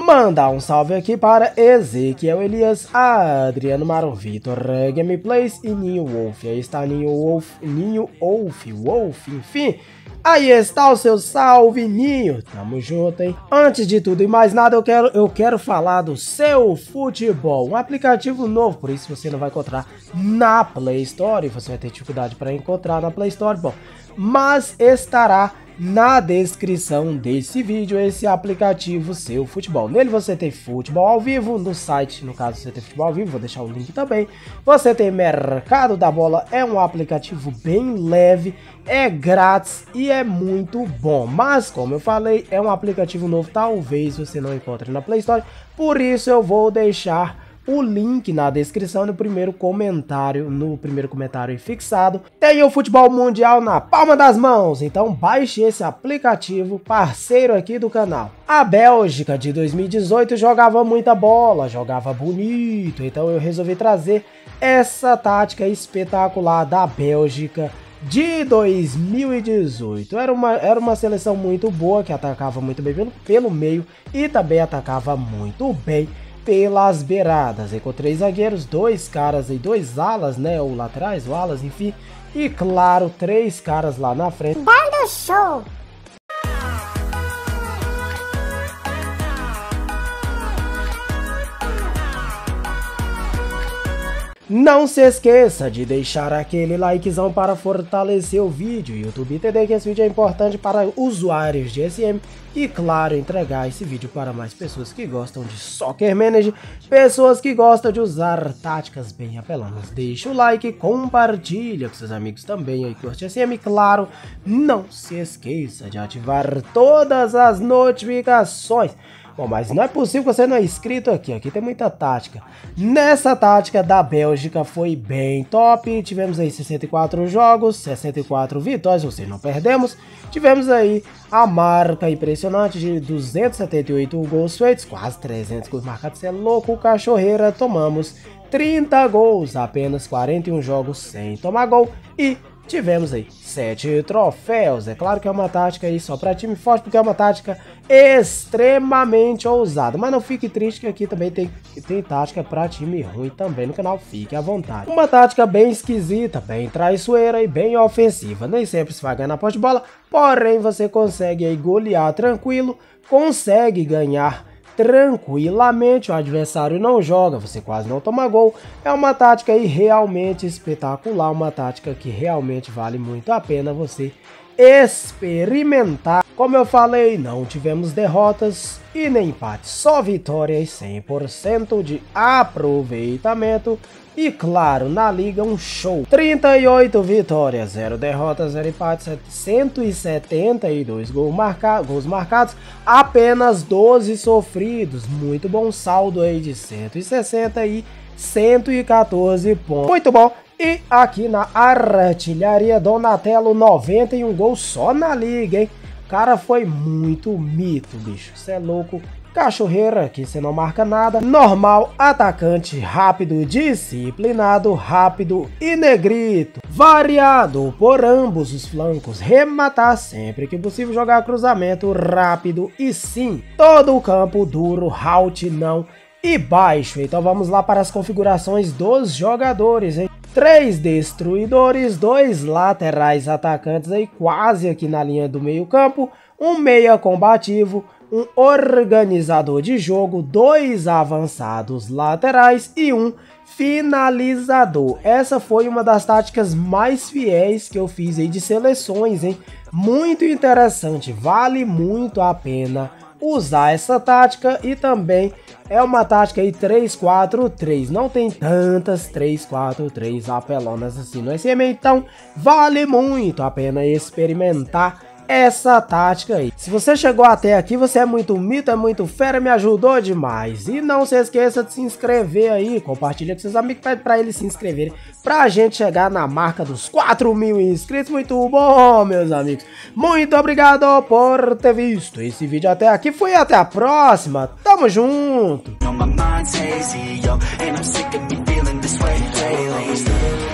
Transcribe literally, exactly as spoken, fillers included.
Mandar um salve aqui para Ezequiel Elias, Adriano Maro, Vitor Gameplays e Ninho Wolf. Aí está Ninho Wolf, Ninho Wolf, Wolf, enfim. Aí está o seu salve, Ninho. Tamo junto, hein? Antes de tudo e mais nada, eu quero, eu quero falar do Seu Futebol, um aplicativo novo, por isso você não vai encontrar na Play Store, você vai ter dificuldade para encontrar na Play Store, bom, mas estará na descrição desse vídeo esse aplicativo Seu Futebol. Nele você tem futebol ao vivo, no site, no caso você tem futebol ao vivo, vou deixar o link também. Você tem Mercado da Bola, é um aplicativo bem leve, é grátis e é muito bom. Mas como eu falei, é um aplicativo novo, talvez você não encontre na Play Store, por isso eu vou deixar o link na descrição, no primeiro comentário, no primeiro comentário fixado. Tem o futebol mundial na palma das mãos, então baixe esse aplicativo, parceiro aqui do canal. A Bélgica de dois mil e dezoito jogava muita bola, jogava bonito, então eu resolvi trazer essa tática espetacular da Bélgica de dois mil e dezoito. Era uma, era uma seleção muito boa, que atacava muito bem pelo, pelo meio e também atacava muito bem pelas beiradas, e com três zagueiros, dois caras e dois alas, né, ou laterais, ou alas, enfim, e claro, três caras lá na frente. Dando show! Não se esqueça de deixar aquele likezão para fortalecer o vídeo, YouTube entender que esse vídeo é importante para usuários de S M e, claro, entregar esse vídeo para mais pessoas que gostam de Soccer Manager, pessoas que gostam de usar táticas bem apelonas. Deixa o like, compartilha com seus amigos também aí que curte S M, e, claro, não se esqueça de ativar todas as notificações. Bom, mas não é possível que você não é inscrito aqui, aqui tem muita tática. Nessa tática da Bélgica foi bem top, tivemos aí sessenta e quatro jogos, sessenta e quatro vitórias, ou seja, não perdemos. Tivemos aí a marca impressionante de duzentos e setenta e oito gols feitos, quase trezentos gols marcados, você é louco, cachorreira. Tomamos trinta gols, apenas quarenta e um jogos sem tomar gol e tivemos aí sete troféus. É claro que é uma tática aí só para time forte, porque é uma tática extremamente ousada. Mas não fique triste que aqui também tem, tem tática para time ruim também no canal, fique à vontade. Uma tática bem esquisita, bem traiçoeira e bem ofensiva. Nem sempre se vai ganhar na posse de bola, porém você consegue aí golear tranquilo, consegue ganhar tranquilamente, o adversário não joga, você quase não toma gol. É uma tática aí realmente espetacular, uma tática que realmente vale muito a pena você experimentar. Como eu falei, não tivemos derrotas e nem empates, só vitórias, cem por cento de aproveitamento. E claro, na liga um show, trinta e oito vitórias, zero derrotas, zero empates, cento e setenta e dois gols, marca, gols marcados, apenas doze sofridos, muito bom saldo aí de cento e sessenta e cento e quatorze pontos, muito bom. E aqui na artilharia, Donatello, noventa e um gols só na liga, hein? O cara foi muito mito, bicho, cê é louco. Cachorreira, que você não marca nada. Normal, atacante, rápido, disciplinado, rápido e negrito. Variado por ambos os flancos. Rematar sempre que possível, jogar cruzamento rápido e sim. Todo o campo duro, halt não e baixo. Então vamos lá para as configurações dos jogadores, hein? Três destruidores, dois laterais atacantes aí quase aqui na linha do meio campo. Um meia combativo, um organizador de jogo, dois avançados laterais e um finalizador. Essa foi uma das táticas mais fiéis que eu fiz aí de seleções, hein? Muito interessante, vale muito a pena usar essa tática e também é uma tática aí três quatro três, não tem tantas três quatro três apelonas assim no S M, então vale muito a pena experimentar essa tática aí. Se você chegou até aqui, você é muito mito, é muito fera, me ajudou demais. E não se esqueça de se inscrever aí, compartilha com seus amigos, pede pra eles se inscreverem, pra gente chegar na marca dos quatro mil inscritos. Muito bom, meus amigos. Muito obrigado por ter visto esse vídeo até aqui. Fui até a próxima. Tamo junto.